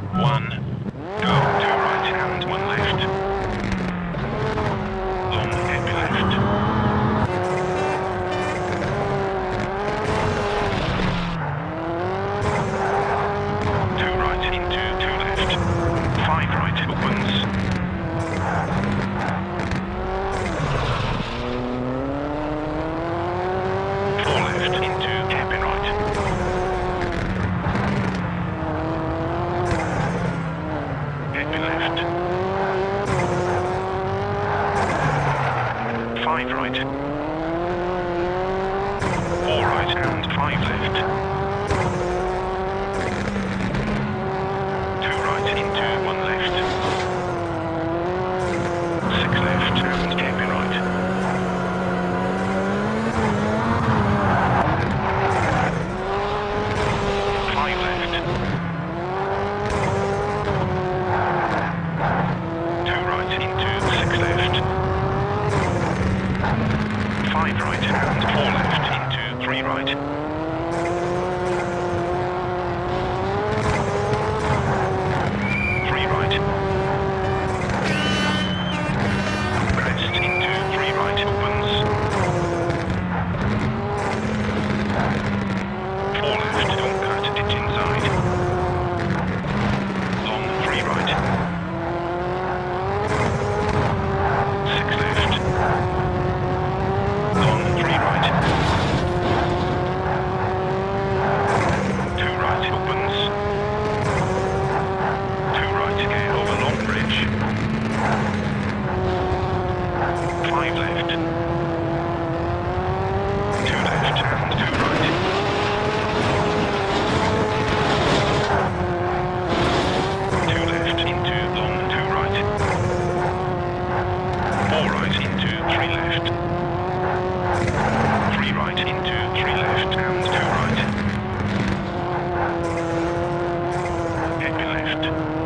One. Go. 2 right and 1 left. Long happy left. 2 right into 2 left. 5 right opens. 4 left into happy right. 5 right. 4 right and 5 left. 2 right into 1 left. 6 left and happy right. 5 left. 2 right into 6 left. 5 right and 4 left into 3 right. 3 right. Crest into 3 right opens. 4 left, don't cut, ditch inside. Long 3 right. 6 left. Long 3 right. 2 right opens. 2 right again over long bridge. 5 left. 2 left and 2 right. 2 left into long 2 right. 4 right into 3 left. 3 right into 3 left and 2 right. Happy left.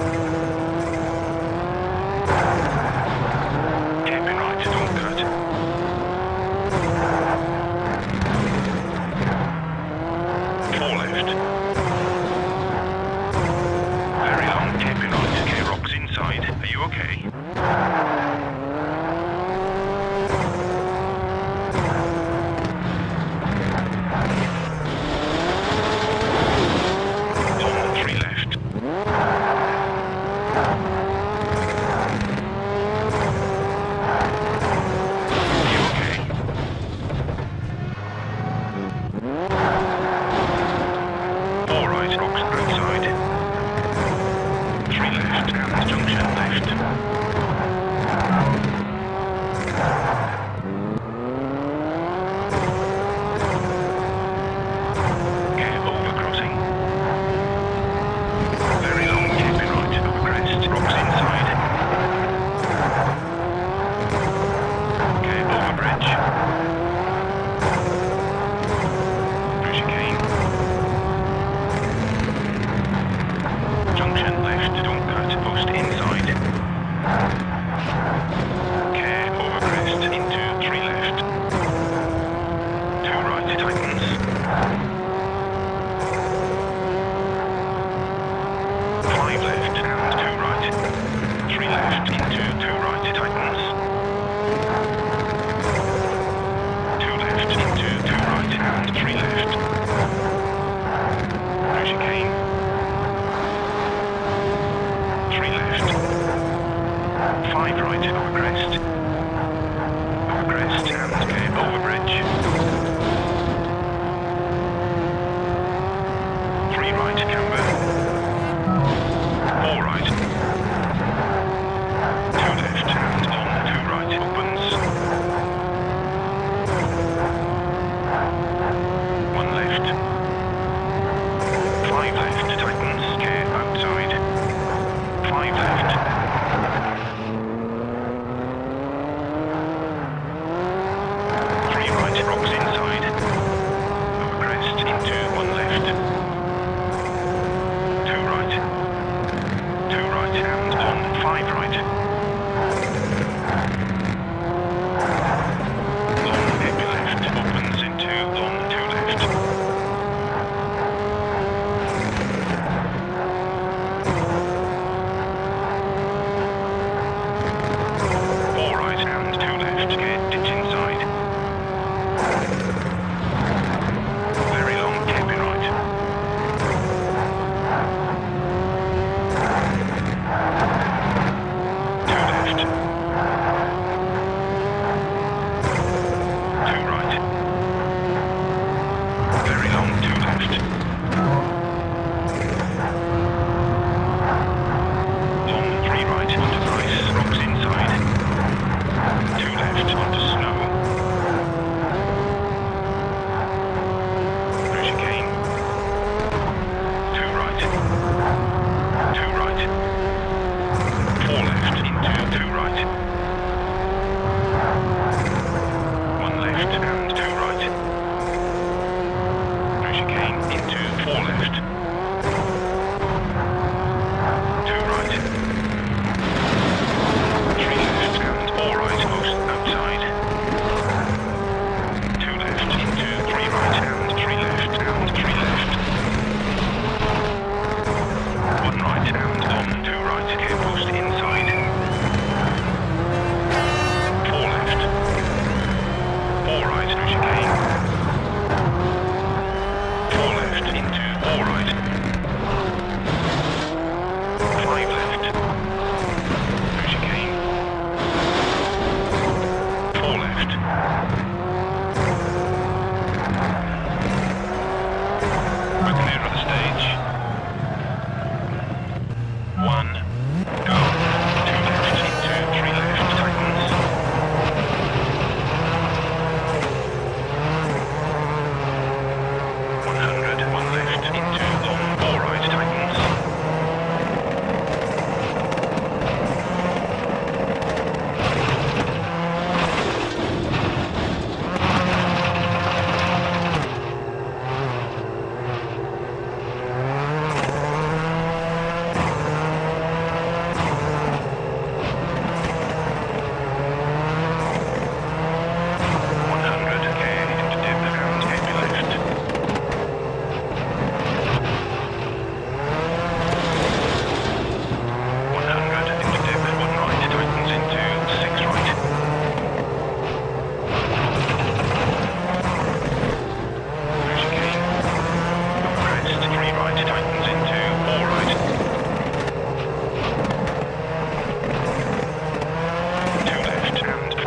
Happy right, don't cut. 4 left. Very long, happy right. Okay, rocks inside. Are you okay? Long 3 left. Are you okay? 4 right, rocks outside. 3 left and junction left. Okay, over crossing. Very long, happy right, over crest, rocks inside. Okay, over bridge. Through chicane. Junction left, don't cut, post inside. Okay, over crest into 3 left. 2 right tightens. 5 left and 2 right. 3 left into 2 right tightens. 2 left into 2 right and 3 left. Through chicane. 3 left. 5 right over crest. Over crest and okay, over bridge. 3 right camber. 4 right. 2 left and long 2 right opens. 1 left. 5 left tightens, okay, outside. 5 left. 3 right, rocks inside. Over crest into 1 left. 2 right. 2 right and long 5 right. Long happy left opens into long 2 left. 5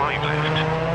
5 left.